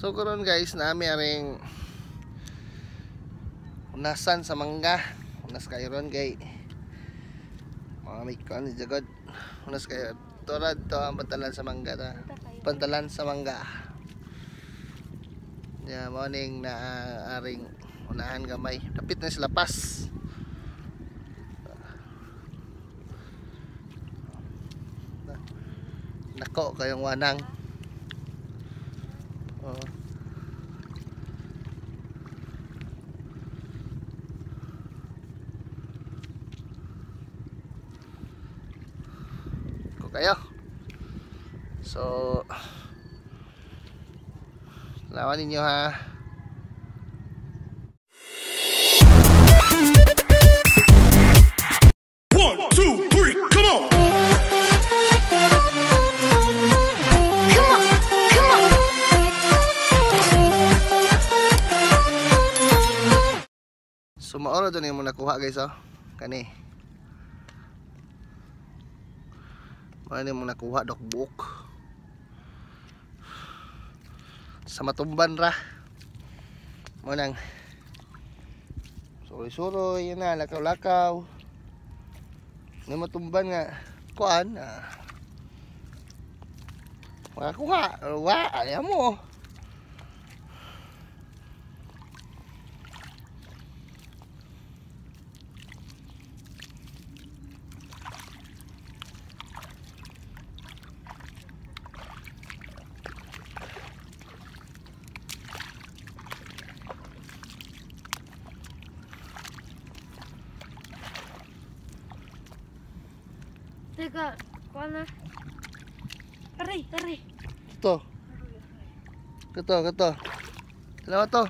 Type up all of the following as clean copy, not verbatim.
So karon guys, nami aring unasan sa mangga. Unas kayo ron kay mga may kan ni jagod. Unas kayo torad to ang pantalan sa mangga ta. Pantalan sa mangga. Ya morning na aring unahan gamay. Dapit na sila pas. Nako kayong wanang. Oh. Ko kayo. So lawan ninyo ha. So maoro doon yung nakuha guys oh. Kani. Maoro yung nakuha dok buok. Sa matumban ra. Mo nang suroy-suroy yan na lakaw-lakaw. Nga matumban nga kuan. Makakuha. Wa, ayaw mo. Teka, kuana. Aray, aray. Ito. Ito. Salamat to.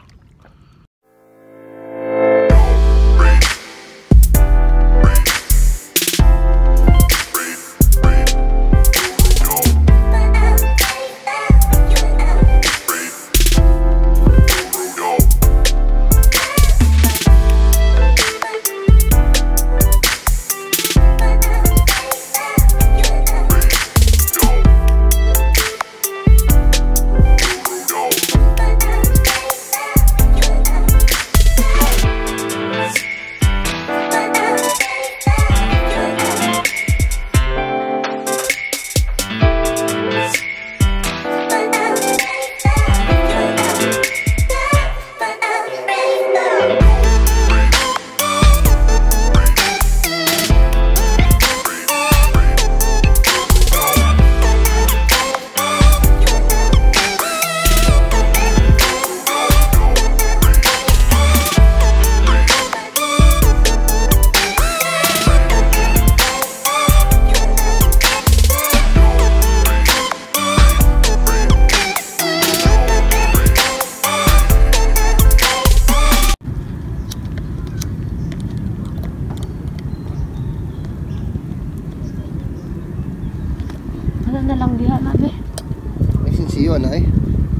Ano na lang diha na be? May sinsiyo na eh.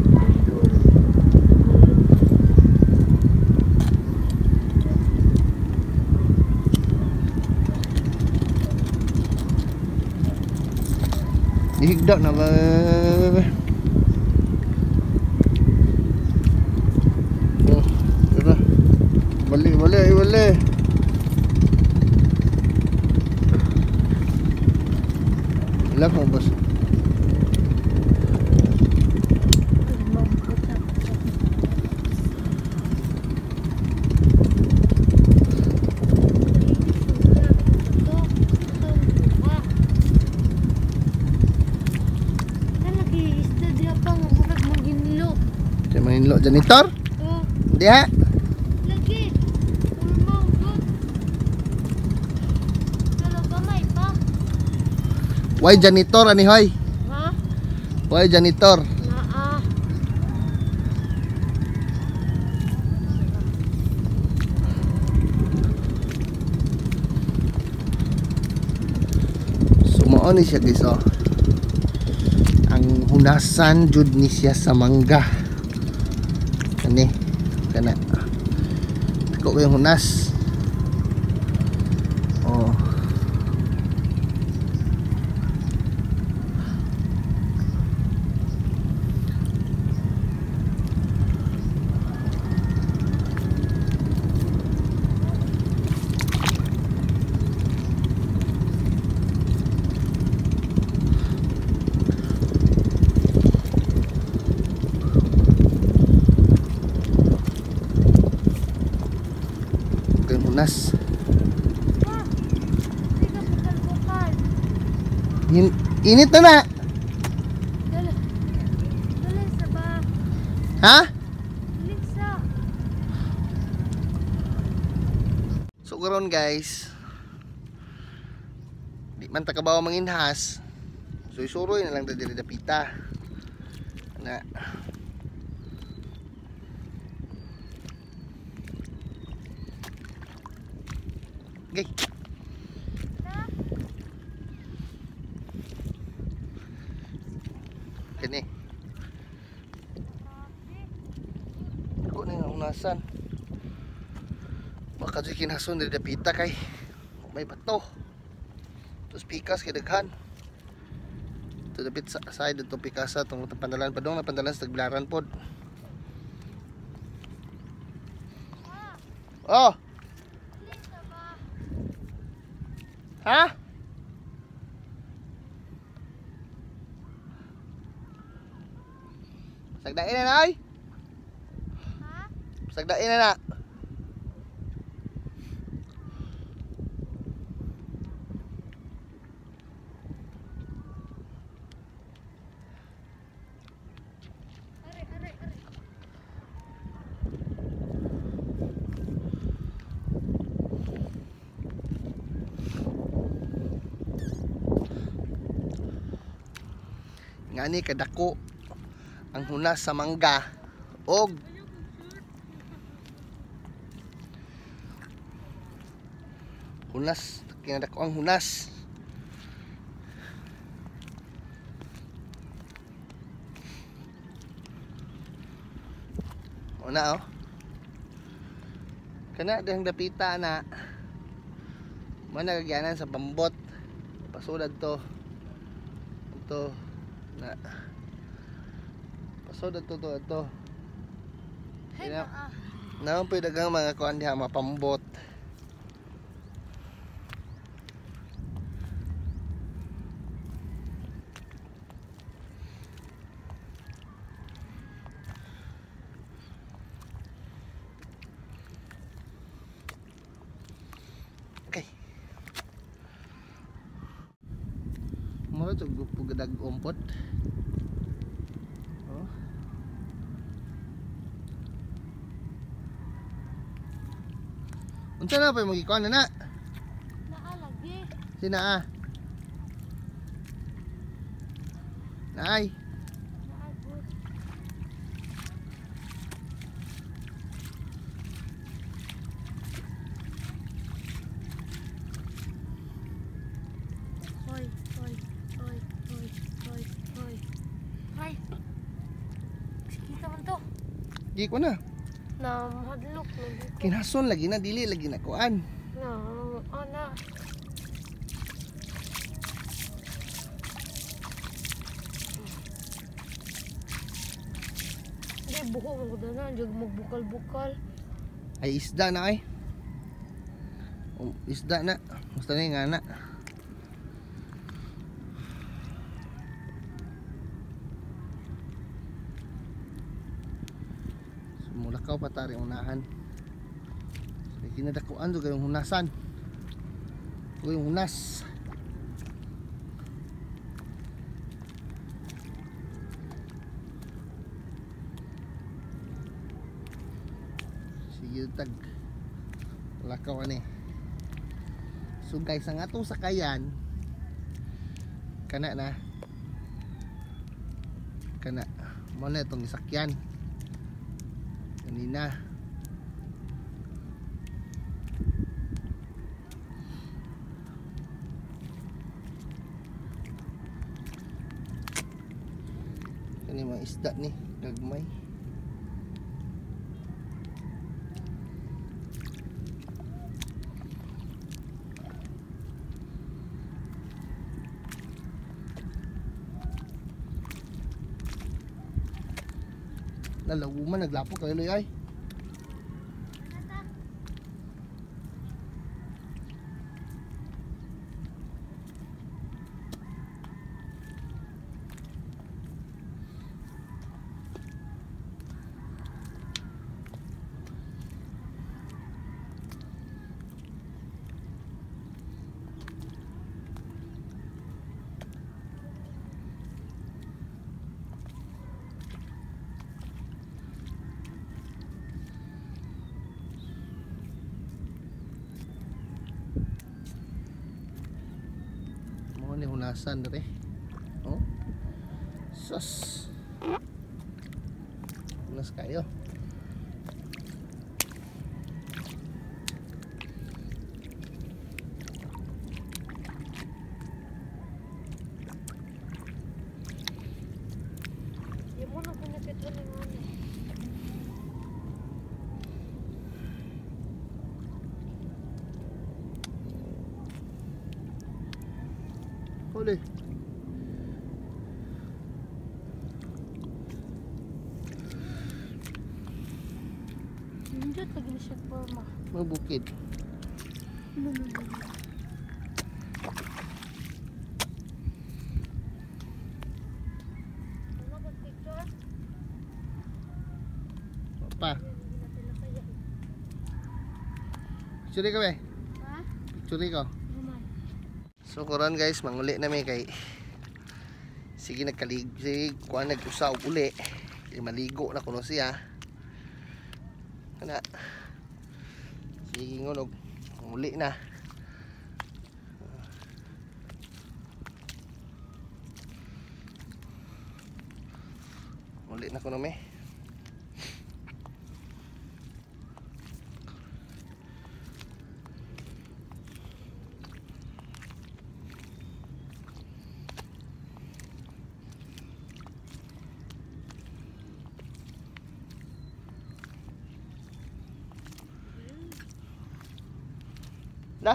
Dihigda na ba? Oh, tara. Balik. Ilang mo bos? Manginlo janitor? Oh. Dia. Lagi. Ulmong good. Kalau kamay pa. Why janitor ani hoy? Ha? Why janitor? Naa. Sumoon ni siya guys oh. Ang hunasan jud ni siya sa mangga. Kani kana. Ako kayong hunas. Oh. hunas. Pa, hindi ka bukal-bukal. Init na na. Dala. Dala sa ba? Ha? Lisa. So karon guys, di man ta kabaw manginhas. So isuroy na lang ta diri dapita. Na. Okay. Kini. Ako na yung unasan. Baka dyan kinason diri dapita kay may bato. Tapos pikas kay daghan. To the bit side ito pikasa tong pandalan padong na pandalan sa tagbilaran pod. Oh. Lisa ba? Ha? Sagdain na na ay. Ha? Sagdain na na. Are, are, are. Ngani kadako ang hunas sa mangga og hunas kinadako ang hunas. Una oh. Kana dang dapita na. Managagyanan sa pambot. Pasulad to. Ito na. Pasulad to ito. Hay Kaya- na. Naman po dagang mga kuan diha mga pambot. Okay. Mo to pugadag umpot. Oh. Unsa na pa magikuan na? Naalagi. Sina ah. Nay. Naagos. Hoy, hoy, hoy, hoy, hoy, hoy. Hay. Kita man to. Di ko na. Na mahadlok na di ko. Kinason lagi na dili lagi na kuan. Na, ana. Di buko mo ko na, jug magbukal-bukal. Ay isda na ay. Isda na. Basta na nga na. Sumulakaw pa tari unahan. Kinadakuan do gayong hunasan. Gayong hunas. Sige tag. Lakaw ani. So guys, ang atong sakayan kana na. Kana mo na itong isakyan. Kanina. Kani mga isda ni gagmay. Nalawuman naglapo kayo loy ay. hunasan dere. Oh. Sus. Hunas kayo. Di mo na kung nakita ng ano. Huli. Hindi lagi na siya forma. Mabukid. Ano ba picture? Pa. Picture ka ba? Ha? Picture ko. Naman. So karon guys, manguli na may kay sige nagkalig kuan nag-usa og uli. Kay maligo na kuno siya. Kana. Sige ngunog. Uli na. Uli na kuno me. Dah.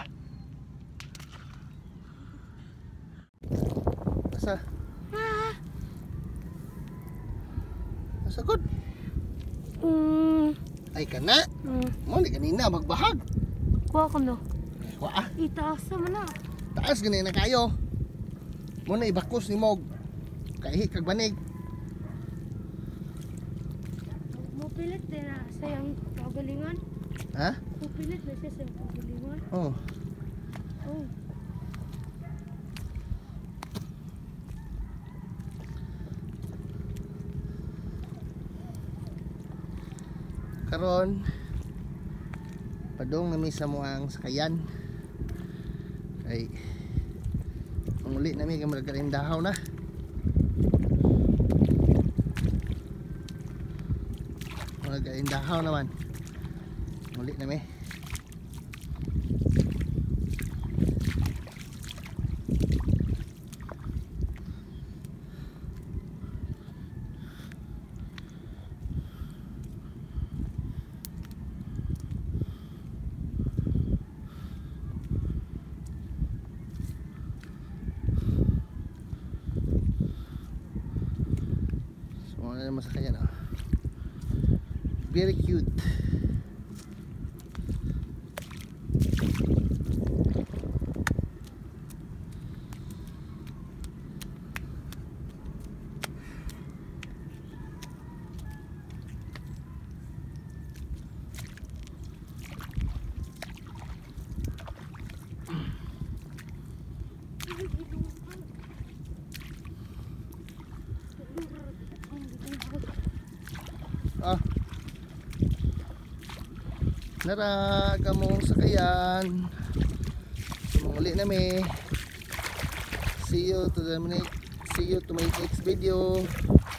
Asa? Asa good? Ay kana. Mo ni kanina magbahag. Kuha ko no. Wa Itaas naman na. taas gani na kayo. Mo na ibakos ni Mog. Kaihi kag banig. Mupilit din na sa yung kagalingan. Ha? Mupilit na siya sa yung kagalingan. Oh. Oh. Karon padong nami sa muang sakayan. Ay muli nami kay magaling dahaw na. Magaling dahaw naman. Muli nami. Ano naman sa kanya na very cute. Ah. Naraga mo sakayan. Muli na mi. See you to my next video.